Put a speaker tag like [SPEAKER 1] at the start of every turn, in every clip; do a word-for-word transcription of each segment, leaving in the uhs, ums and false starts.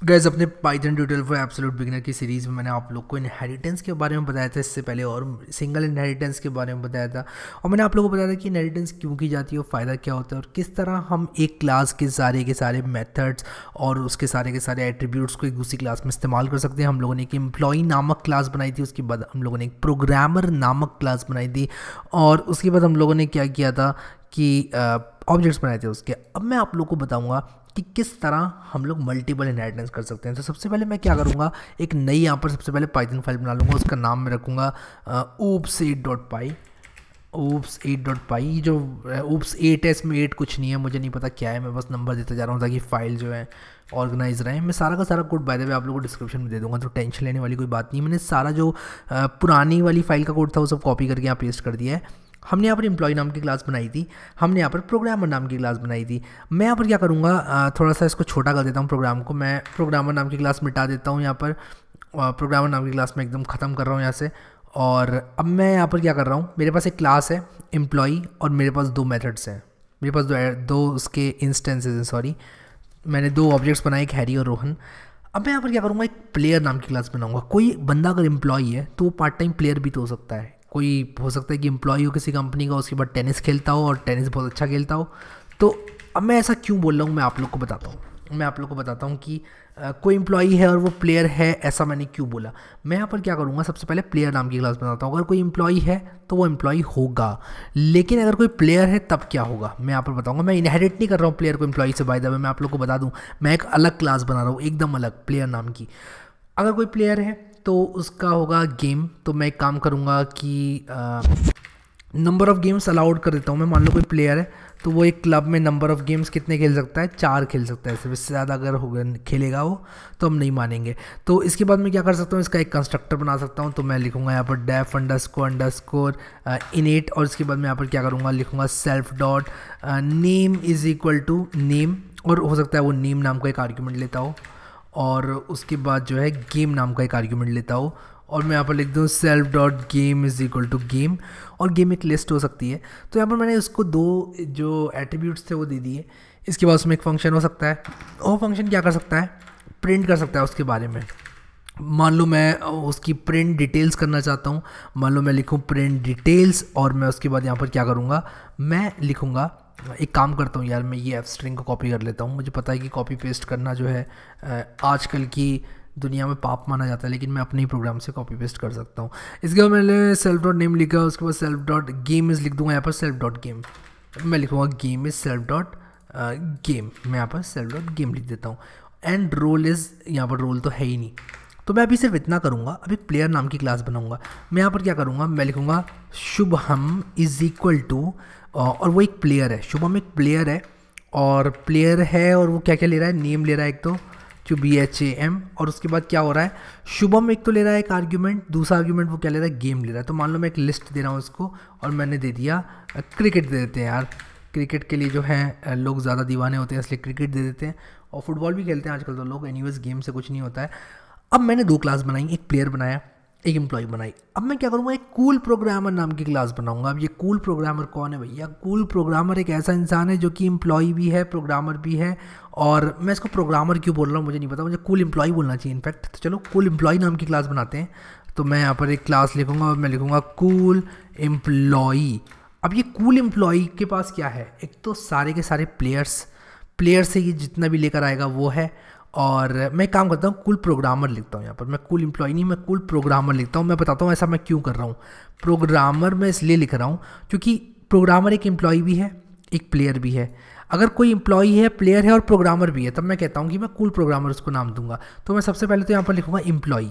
[SPEAKER 1] Guys अपने Python tutorial for absolute beginner की series में मैंने आप लोग को इनहेरिटेंस के बारे में बताया था इससे पहले, और सिंगल इनहेरिटेंस के बारे में बताया था। और मैंने आप लोगों को बताया था कि इनहेरिटेंस क्यों की जाती है और फ़ायदा क्या होता है और किस तरह हम एक क्लास के सारे के सारे मेथड्स और उसके सारे के सारे एट्रीब्यूट्स को एक दूसरी क्लास में इस्तेमाल कर सकते हैं। हम लोगों ने एक एम्प्लॉई नामक क्लास बनाई थी, उसके बाद हम लोगों ने एक प्रोग्रामर नामक क्लास बनाई थी, और उसके बाद हम लोगों ने क्या किया था कि ऑब्जेक्ट्स बनाए थे उसके। अब मैं आप लोग को बताऊँगा कि किस तरह हम लोग मल्टीपल इनहेरिटेंस कर सकते हैं। तो सबसे पहले मैं क्या करूँगा, एक नई यहाँ पर सबसे पहले पाइथन फाइल बना लूँगा, उसका नाम मैं रखूँगा oops eight dot py oops eight dot py जो oops एट है, इसमें एट कुछ नहीं है, मुझे नहीं पता क्या है, मैं बस नंबर देता जा रहा हूँ ताकि फाइल जो है ऑर्गेनाइज रहे। मैं सारा का सारा कोड बाय द वे आप लोगों को डिस्क्रिप्शन में दे दूँगा, तो टेंशन लेने वाली कोई बात नहीं। मैंने सारा जो पुरानी वाली फाइल का कोड था वो सब कॉपी करके यहाँ पेस्ट कर दिया है। हमने यहाँ पर एम्प्लॉय नाम की क्लास बनाई थी, हमने यहाँ पर प्रोग्रामर नाम की क्लास बनाई थी। मैं यहाँ पर क्या करूँगा, थोड़ा सा इसको छोटा कर देता हूँ प्रोग्राम को, मैं प्रोग्रामर नाम की क्लास मिटा देता हूँ यहाँ पर, प्रोग्रामर नाम की क्लास में एकदम ख़त्म कर रहा हूँ यहाँ से। और अब मैं यहाँ पर क्या कर रहा हूँ, मेरे पास एक क्लास है एम्प्लॉय और मेरे पास दो मेथड्स हैं, मेरे पास दो दो उसके इंस्टेंसेस हैं, सॉरी मैंने दो ऑब्जेक्ट्स बनाए, एक हैरी और रोहन। अब मैं यहाँ पर क्या करूँगा, एक प्लेयर नाम की क्लास बनाऊँगा। कोई बंदा अगर एम्प्लॉय है तो वो पार्ट टाइम प्लेयर भी तो हो सकता है। कोई हो सकता है कि एम्प्लॉय हो किसी कंपनी का, उसके बाद टेनिस खेलता हो और टेनिस बहुत अच्छा खेलता हो। तो अब मैं ऐसा क्यों बोल रहा हूँ, मैं आप लोग को बताता हूँ मैं आप लोग को बताता हूँ कि आ, कोई एम्प्लॉय है और वो प्लेयर है, ऐसा मैंने क्यों बोला। मैं यहाँ पर क्या करूँगा, सबसे पहले प्लेयर नाम की क्लास बनाता हूँ। अगर कोई एम्प्लॉय है तो वो एम्प्लॉय होगा, लेकिन अगर कोई प्लेयर है तब क्या होगा मैं यहाँ पर बताऊँगा। मैं इनहेरिट नहीं कर रहा हूँ प्लेयर को एम्प्लॉय से, बाय द वे मैं आप लोग को बता दूँ, मैं एक अलग क्लास बना रहा हूँ, एकदम अलग प्लेयर नाम की। अगर कोई प्लेयर है तो उसका होगा गेम, तो मैं एक काम करूँगा कि नंबर ऑफ़ गेम्स अलाउड कर देता हूँ मैं। मान लो कोई प्लेयर है तो वो एक क्लब में नंबर ऑफ़ गेम्स कितने खेल सकता है, चार खेल सकता है, सिर्फ इससे ज़्यादा अगर होगा खेलेगा वो तो हम नहीं मानेंगे। तो इसके बाद मैं क्या कर सकता हूँ, इसका एक कंस्ट्रक्टर बना सकता हूँ। तो मैं लिखूँगा यहाँ पर def underscore underscore init, और इसके बाद मैं यहाँ पर क्या करूँगा, लिखूँगा self dot name is equal to name, और हो सकता है वो नेम नाम का एक आर्ग्यूमेंट लेता हो, और उसके बाद जो है गेम नाम का एक आर्ग्यूमेंट लेता हो, और मैं यहाँ पर लिख दूँ self dot game is equal to game, और गेम एक लिस्ट हो सकती है। तो यहाँ पर मैंने उसको दो जो एट्रीब्यूट्स थे वो दे दिए। इसके बाद उसमें एक फंक्शन हो सकता है, वो फंक्शन क्या कर सकता है, प्रिंट कर सकता है उसके बारे में। मान लो मैं उसकी प्रिंट डिटेल्स करना चाहता हूँ, मान लो मैं लिखूँ प्रिंट डिटेल्स, और मैं उसके बाद यहाँ पर क्या करूँगा, मैं लिखूँगा, एक काम करता हूँ यार, मैं ये एफ स्ट्रिंग को कॉपी कर लेता हूँ। मुझे पता है कि कॉपी पेस्ट करना जो है आजकल की दुनिया में पाप माना जाता है, लेकिन मैं अपने ही प्रोग्राम से कॉपी पेस्ट कर सकता हूँ। इसके बाद मैंने सेल्फ डॉट नेम लिखा, उसके बाद सेल्फ डॉट गेम इज़ लिख दूँगा यहाँ पर, सेल्फ डॉट गेम मैं लिखूँगा game is self dot game, मैं यहाँ पर सेल्फ डॉट गेम लिख देता हूँ। एंड रोल इज़, यहाँ पर रोल तो है ही नहीं, तो मैं अभी सिर्फ इतना करूँगा। अभी प्लेयर नाम की क्लास बनाऊँगा। मैं यहाँ पर क्या करूँगा, मैं लिखूँगा शुभम इज़ इक्वल टू, और वो एक प्लेयर है, शुभम एक प्लेयर है, और प्लेयर है और वो क्या क्या ले रहा है, नेम ले रहा है एक तो जो बी एच ए एम, और उसके बाद क्या हो रहा है, शुभम एक तो ले रहा है एक आर्ग्यूमेंट, दूसरा आर्ग्यूमेंट वो क्या ले रहा है, गेम ले रहा है। तो मान लो मैं एक लिस्ट दे रहा हूँ उसको, और मैंने दे दिया क्रिकेट दे देते हैं यार, क्रिकेट के लिए जो है लोग ज़्यादा दीवाने होते हैं इसलिए क्रिकेट दे देते हैं, और फुटबॉल भी खेलते हैं आजकल तो लोग, एनीवेज गेम से कुछ नहीं होता है। अब मैंने दो क्लास बनाई, एक प्लेयर बनाया, एक एम्प्लॉय बनाई। अब मैं क्या करूँगा, एक कूल प्रोग्रामर नाम की क्लास बनाऊंगा। अब ये कूल प्रोग्रामर कौन है भैया, कूल प्रोग्रामर एक ऐसा इंसान है जो कि एम्प्लॉय भी है, प्रोग्रामर भी है, और मैं इसको प्रोग्रामर क्यों बोल रहा हूँ मुझे नहीं पता, मुझे कूल एम्प्लॉय बोलना चाहिए इनफैक्ट। तो चलो कूल एम्प्लॉय नाम की क्लास बनाते हैं। तो मैं यहाँ पर एक क्लास लिखूँगा और मैं लिखूँगा कूल एम्प्लॉय। अब ये कूल एम्प्लॉय के पास क्या है, एक तो सारे के सारे प्लेयर्स, प्लेयर से ये जितना भी लेकर आएगा वो है, और मैं काम करता हूँ कूल प्रोग्रामर लिखता हूँ यहाँ पर, मैं कूल एम्प्लॉय नहीं, मैं कूल प्रोग्रामर लिखता हूँ। मैं बताता हूँ ऐसा मैं क्यों कर रहा हूँ। प्रोग्रामर मैं इसलिए लिख रहा हूँ क्योंकि प्रोग्रामर एक एम्प्लॉय भी है, एक प्लेयर भी है। अगर कोई एम्प्लॉय है, प्लेयर है और प्रोग्रामर भी है, तब मैं कहता हूँ कि मैं कूल प्रोग्रामर उसको नाम दूंगा। तो मैं सबसे पहले तो यहाँ पर लिखूँगा एम्प्लॉय,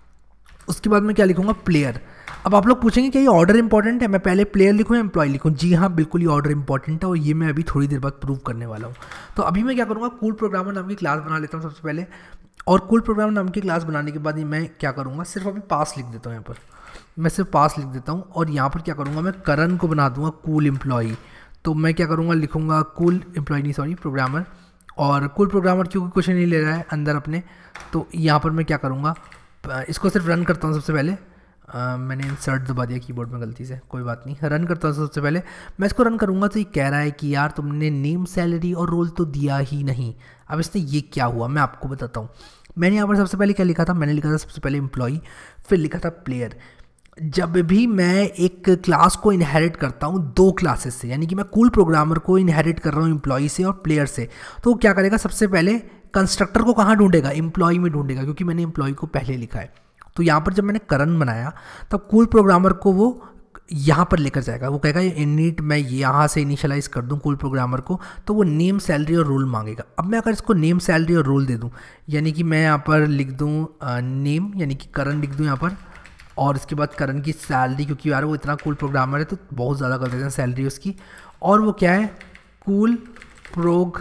[SPEAKER 1] उसके बाद मैं क्या लिखूँगा, प्लेयर। अब आप लोग पूछेंगे कि ये ऑर्डर इंपॉर्टेंट है, मैं पहले प्लेयर लिखूँ या एम्प्लॉय लिखूँ। जी हाँ, बिल्कुल ये ऑर्डर इंपॉर्टेंट है, और ये मैं अभी थोड़ी देर बाद प्रूव करने वाला हूँ। तो अभी मैं क्या करूँगा, कूल प्रोग्रामर नाम की क्लास बना लेता हूँ सबसे पहले, और कूल प्रोग्रामर नाम की क्लास बनाने के बाद मैं क्या करूँगा, सिर्फ अभी पास लिख देता हूँ यहाँ पर, मैं सिर्फ पास लिख देता हूँ, और यहाँ पर क्या करूँगा, मैं करण को बना दूँगा कूल एम्प्लॉय। तो मैं क्या करूँगा, लिखूँगा कूल एम्प्लॉय नहीं सॉरी प्रोग्रामर, और कूल प्रोग्रामर क्योंकि कुछ नहीं ले रहा है अंदर अपने, तो यहाँ पर मैं क्या करूँगा, इसको सिर्फ रन करता हूँ सबसे पहले। Uh, मैंने इंसर्ट दबा दिया कीबोर्ड में गलती से, कोई बात नहीं, रन करता हूँ सबसे पहले। मैं इसको रन करूँगा तो ये कह रहा है कि यार तुमने नेम, सैलरी और रोल तो दिया ही नहीं। अब इसने ये क्या हुआ मैं आपको बताता हूँ। मैंने यहाँ पर सबसे पहले क्या लिखा था, मैंने लिखा था सबसे पहले एम्प्लॉई, फिर लिखा था प्लेयर। जब भी मैं एक क्लास को इनहेरिट करता हूँ दो क्लासेस से, यानी कि मैं कूल प्रोग्रामर को इनहेरिट कर रहा हूँ एम्प्लॉई से और प्लेयर से, तो क्या करेगा, सबसे पहले कंस्ट्रक्टर को कहाँ ढूंढेगा, एम्प्लॉई में ढूंढेगा, क्योंकि मैंने एम्प्लॉई को पहले लिखा है। तो यहाँ पर जब मैंने करण बनाया तब कूल प्रोग्रामर को वो यहाँ पर लेकर जाएगा, वो कहेगा इनिट मैं यहाँ से इनिशियलाइज कर दूँ कूल प्रोग्रामर को, तो वो नेम सैलरी और रोल मांगेगा। अब मैं अगर इसको नेम सैलरी और रोल दे दूँ, यानी कि मैं यहाँ पर लिख दूँ नेम, यानी कि करण लिख दूँ यहाँ पर, और इसके बाद करण की सैलरी, क्योंकि यार वो इतना कूल प्रोग्रामर है तो बहुत ज़्यादा कर देते हैं सैलरी उसकी, और वो क्या है, कूल प्रोग,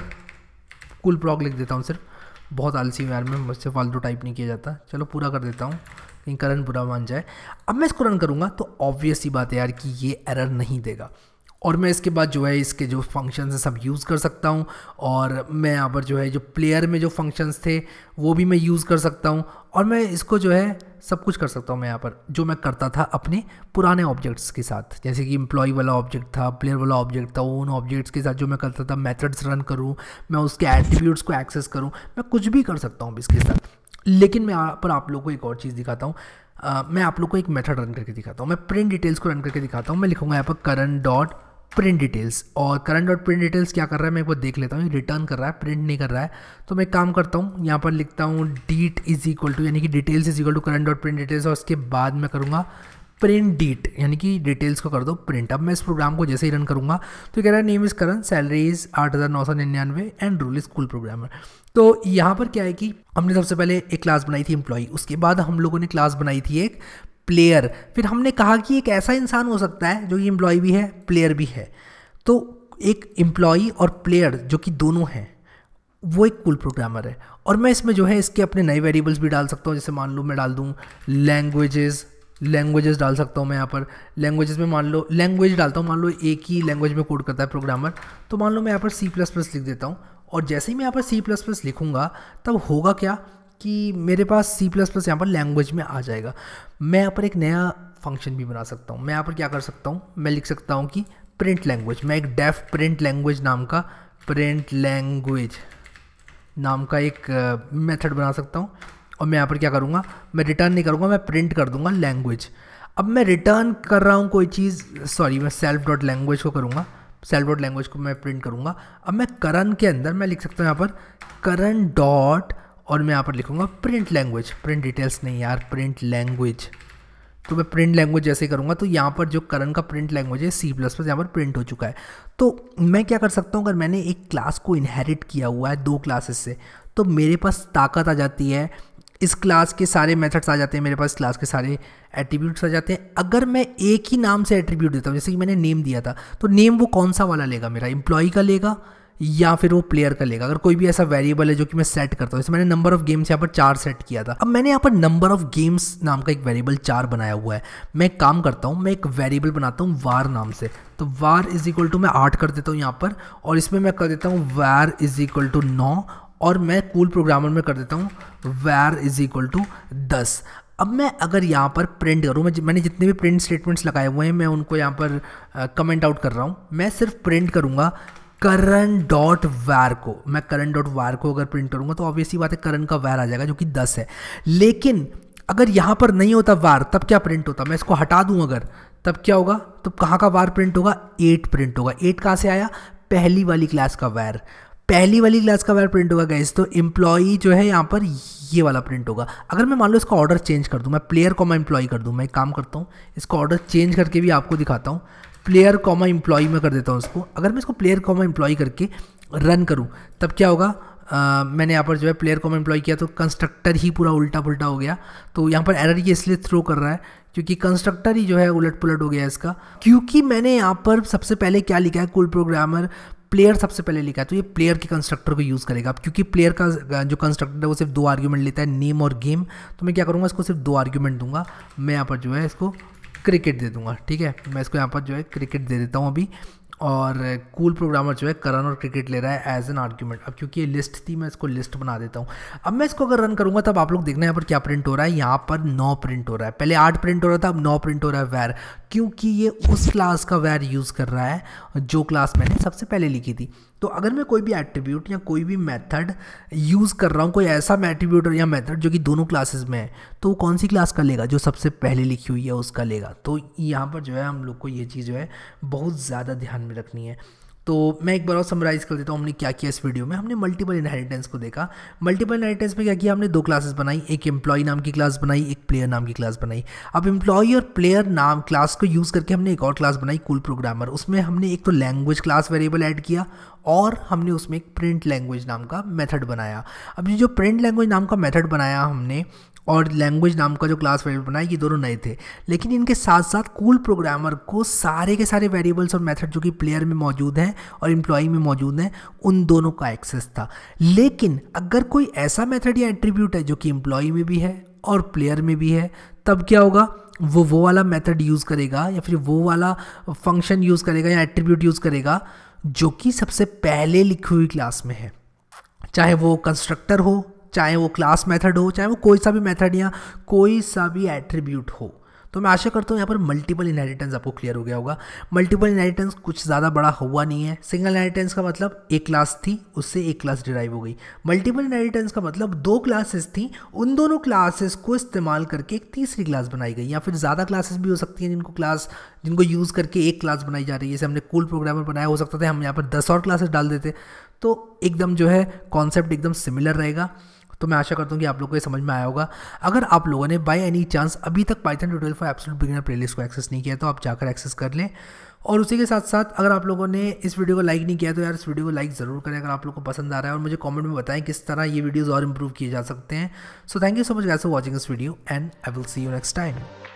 [SPEAKER 1] कूल प्रोग लिख देता हूँ सिर्फ, बहुत आलसी हूँ यार मैं, मुझसे फालतू टाइप नहीं किया जाता, चलो पूरा कर देता हूँ कहीं करण बुरा मान जाए। अब मैं इसको रन करूँगा तो ऑब्वियस सी बात है यार कि ये एरर नहीं देगा, और मैं इसके बाद जो है इसके जो फंक्शंस हैं सब यूज़ कर सकता हूँ, और मैं यहाँ पर जो है जो प्लेयर में जो फंक्शंस थे वो भी मैं यूज़ कर सकता हूँ, और मैं इसको जो है सब कुछ कर सकता हूँ मैं यहाँ पर, जो मैं करता था अपने पुराने ऑब्जेक्ट्स के साथ, जैसे कि एम्प्लॉय वाला ऑब्जेक्ट था, प्लेयर वाला ऑब्जेक्ट था, उन ऑब्जेक्ट्स के साथ जो मैं करता था, मेथड्स रन करूँ, मैं उसके एट्रीब्यूट्स को एक्सेस करूँ, मैं कुछ भी कर सकता हूँ इसके साथ। लेकिन मैं यहाँ पर आप लोगों को एक और चीज़ दिखाता हूँ, मैं आप लोग को एक मेथड रन करके दिखाता हूँ, मैं प्रिंट डिटेल्स को रन करके दिखाता हूँ। मैं लिखूँगा यहाँ पर करंट डॉट प्रिंट डिटेल्स, और करंट डॉट प्रिंट डिटेल्स क्या कर रहा है मैं एक बार देख लेता हूँ, रिटर्न कर रहा है, प्रिंट नहीं कर रहा है। तो मैं काम करता हूँ, यहाँ पर लिखता हूँ डीट इज इक्वल टू, यानी कि details is equal to current dot print details, और उसके बाद मैं करूँगा प्रिंट डीट, यानी कि डिटेल्स को कर दो प्रिंट। अब मैं इस प्रोग्राम को जैसे ही रन करूँगा तो कह रहा है name is Karan, salary is आठ हज़ार नौ सौ निन्यानवे and rule is cool programmer. तो यहाँ पर क्या है कि हमने सबसे पहले एक क्लास बनाई थी एम्प्लॉई, उसके बाद हम लोगों ने क्लास बनाई थी एक प्लेयर, फिर हमने कहा कि एक ऐसा इंसान हो सकता है जो कि एम्प्लॉय भी है प्लेयर भी है, तो एक एम्प्लॉई और प्लेयर जो कि दोनों हैं वो एक कूल प्रोग्रामर है। और मैं इसमें जो है इसके अपने नए वेरिएबल्स भी डाल सकता हूँ, जैसे मान लो मैं डाल दूँ लैंग्वेजेस, लैंग्वेजेस डाल सकता हूँ मैं यहाँ पर, लैंग्वेजेस में मान लो लैंग्वेज डालता हूँ, मान लो एक ही लैंग्वेज में कोड करता है प्रोग्रामर, तो मान लो मैं यहाँ पर सी प्लस प्लस लिख देता हूँ, और जैसे ही मैं यहाँ पर सी प्लस प्लस लिखूँगा तब होगा क्या कि मेरे पास सी प्लस प्लस यहाँ पर लैंग्वेज में आ जाएगा। मैं यहाँ पर एक नया फंक्शन भी बना सकता हूँ, मैं यहाँ पर क्या कर सकता हूँ, मैं लिख सकता हूँ कि प्रिंट लैंग्वेज, मैं एक डेफ प्रिंट लैंग्वेज नाम का प्रिंट लैंग्वेज नाम का एक मेथड बना सकता हूँ, और मैं यहाँ पर क्या करूँगा, मैं रिटर्न नहीं करूँगा, मैं प्रिंट कर दूँगा लैंग्वेज। अब मैं रिटर्न कर रहा हूँ कोई चीज़, सॉरी मैं सेल्फ डॉट लैंग्वेज को करूँगा, सेल्फ डॉट लैंग्वेज को मैं प्रिंट करूँगा। अब मैं करण के अंदर मैं लिख सकता हूँ यहाँ पर करण डॉट, और मैं यहाँ पर लिखूँगा प्रिंट लैंग्वेज, प्रिंट डिटेल्स नहीं यार, प्रिंट लैंग्वेज। तो मैं प्रिंट लैंग्वेज जैसे करूँगा तो यहाँ पर जो करण का प्रिंट लैंग्वेज है सी प्लस प्लस यहाँ पर प्रिंट हो चुका है। तो मैं क्या कर सकता हूँ, अगर मैंने एक क्लास को इनहेरिट किया हुआ है दो क्लासेस से, तो मेरे पास ताकत आ जाती है, इस क्लास के सारे मेथड्स आ जाते हैं, मेरे पास क्लास के सारे एट्रीब्यूट्स आ जाते हैं। अगर मैं एक ही नाम से एट्रीब्यूट देता हूँ, जैसे कि मैंने नेम दिया था, तो नेम वो कौन सा वाला लेगा, मेरा एम्प्लॉय का लेगा या फिर वो प्लेयर का लेगा। अगर कोई भी ऐसा वेरिएबल है जो कि मैं सेट करता हूँ, जैसे मैंने नंबर ऑफ गेम्स यहाँ पर चार सेट किया था, अब मैंने यहाँ पर नंबर ऑफ गेम्स नाम का एक वेरिएबल चार बनाया हुआ है। मैं एक काम करता हूँ, मैं एक वेरिएबल बनाता हूँ वार नाम से, तो वार इज इक्वल टू मैं आठ कर देता हूँ यहाँ पर, और इसमें मैं कर देता हूँ वार इज इक्वल टू नौ, और मैं कूल प्रोग्रामर में कर देता हूँ वार इज इक्वल टू दस। अब मैं अगर यहाँ पर प्रिंट करूँ, मैं मैंने जितने भी प्रिंट स्टेटमेंट्स लगाए हुए हैं मैं उनको यहाँ पर कमेंट आउट कर रहा हूँ। मैं सिर्फ प्रिंट करूँगा करंट डॉट वार को, मैं करंट डॉट वार को अगर प्रिंट करूँगा तो ऑब्वियसली बात है करंट का वार आ जाएगा जो कि दस है। लेकिन अगर यहाँ पर नहीं होता वार तब क्या प्रिंट होता, मैं इसको हटा दूँ अगर, तब क्या होगा, तो कहाँ का वार प्रिंट होगा, एट प्रिंट होगा। एट कहाँ से आया, पहली वाली क्लास का वार, पहली वाली क्लास का वार प्रिंट होगा गाइस। तो एम्प्लॉई जो है यहाँ पर ये वाला प्रिंट होगा। अगर मैं मान लो इसका ऑर्डर चेंज कर दूँ, मैं प्लेयर कॉमा एम्प्लॉई कर दूँ, मैं एक काम करता हूँ इसका ऑर्डर चेंज करके भी आपको दिखाता हूँ, प्लेयर कॉमा एम्प्लॉई में कर देता हूँ उसको। अगर मैं इसको प्लेयर कॉमा एम्प्लॉई करके रन करूँ तब क्या होगा, आ, मैंने यहाँ पर जो है प्लेयर कॉमा एम्प्लॉय किया तो कंस्ट्रक्टर ही पूरा उल्टा पुल्टा हो गया। तो यहाँ पर एरर ये इसलिए थ्रो कर रहा है क्योंकि कंस्ट्रक्टर ही जो है उलट पुलट हो गया इसका, क्योंकि मैंने यहाँ पर सबसे पहले क्या लिखा है, कूल प्रोग्रामर प्लेयर सबसे पहले लिखा है, तो ये प्लेयर के कंस्ट्रक्टर को यूज़ करेगा। अब क्योंकि प्लेयर का जो कंस्ट्रक्टर है वो सिर्फ दो आर्ग्यूमेंट लेता है, नेम और गेम, तो मैं क्या करूँगा इसको सिर्फ दो आर्ग्यूमेंट दूंगा। मैं यहाँ पर जो है इसको क्रिकेट दे दूंगा, ठीक है, मैं इसको यहाँ पर जो है क्रिकेट दे देता हूँ अभी। और कूल प्रोग्रामर जो है करण और क्रिकेट ले रहा है एज एन आर्ग्यूमेंट। अब क्योंकि ये लिस्ट थी मैं इसको लिस्ट बना देता हूँ। अब मैं इसको अगर रन करूँगा तब आप लोग देखना यहाँ पर क्या प्रिंट हो रहा है, यहाँ पर नौ प्रिंट हो रहा है, पहले आठ प्रिंट हो रहा था अब नौ प्रिंट हो रहा है वैर। क्योंकि ये उस क्लास का वैर यूज़ कर रहा है जो क्लास मैंने सबसे पहले लिखी थी। तो अगर मैं कोई भी एट्रीब्यूट या कोई भी मेथड यूज़ कर रहा हूँ, कोई ऐसा एट्रीब्यूट या मेथड जो कि दोनों क्लासेस में है, तो वो कौन सी क्लास का लेगा? जो सबसे पहले लिखी हुई है उसका लेगा। तो यहाँ पर जो है हम लोग को ये चीज़ जो है बहुत ज़्यादा ध्यान में रखनी है। तो मैं एक बार और समराइज कर देता हूँ हमने क्या किया इस वीडियो में। हमने मल्टीपल इनहेरिटेंस को देखा। मल्टीपल इनहेरिटेंस में क्या किया हमने? दो क्लासेस बनाई, एक एम्प्लॉय नाम की क्लास बनाई, एक प्लेयर नाम की क्लास बनाई। अब एम्प्लॉय और प्लेयर नाम क्लास को यूज़ करके हमने एक और क्लास बनाई, कूल प्रोग्रामर। उसमें हमने एक तो लैंग्वेज क्लास वेरिएबल ऐड किया और हमने उसमें एक प्रिंट लैंग्वेज नाम का मेथड बनाया। अब ये जो प्रिंट लैंग्वेज नाम का मेथड बनाया हमने और लैंग्वेज नाम का जो क्लास वेरिएबल बनाया, ये दोनों नए थे, लेकिन इनके साथ साथ कूल प्रोग्रामर को सारे के सारे वेरिएबल्स और मेथड जो कि प्लेयर में मौजूद हैं और एम्प्लॉई में मौजूद हैं, उन दोनों का एक्सेस था। लेकिन अगर कोई ऐसा मेथड या एट्रीब्यूट है जो कि एम्प्लॉई में भी है और प्लेयर में भी है, तब क्या होगा? वो वो वाला मेथड यूज़ करेगा या फिर वो वाला फंक्शन यूज़ करेगा या एट्रीब्यूट यूज़ करेगा जो कि सबसे पहले लिखी हुई क्लास में है, चाहे वो कंस्ट्रक्टर हो, चाहे वो क्लास मेथड हो, चाहे वो कोई सा भी मेथड या कोई सा भी एट्रीब्यूट हो। तो मैं आशा करता हूँ यहाँ पर मल्टीपल इनहेरिटेंस आपको क्लियर हो गया होगा। मल्टीपल इनहेरिटेंस कुछ ज़्यादा बड़ा हुआ नहीं है। सिंगल इनहेरिटेंस का मतलब एक क्लास थी, उससे एक क्लास डिराइव हो गई। मल्टीपल इनहेरिटेंस का मतलब दो क्लासेस थी, उन दोनों क्लासेस को इस्तेमाल करके एक तीसरी क्लास बनाई गई, या फिर ज़्यादा क्लासेस भी हो सकती हैं जिनको क्लास जिनको यूज़ करके एक क्लास बनाई जा रही है। जैसे हमने कूल प्रोग्रामर बनाया, हो सकता था हम यहाँ पर दस और क्लासेस डाल देते, तो एकदम जो है कॉन्सेप्ट एकदम सिमिलर रहेगा। तो मैं आशा करता हूँ कि आप लोगों को ये समझ में आया होगा। अगर आप लोगों ने बाय एनी चांस अभी तक Python tutorial for absolute beginner playlist को एक्सेस नहीं किया तो आप जाकर एक्सेस कर लें। और उसी के साथ साथ अगर आप लोगों ने इस वीडियो को लाइक नहीं किया तो यार इस वीडियो को लाइक ज़रूर करें अगर आप लोगों को पसंद आ रहा है, और मुझे कमेंट में बताएं किस तरह ये वीडियोज़ और इंप्रूव किए जा सकते हैं। So thank you so much guys for watching this video and I will see you next time.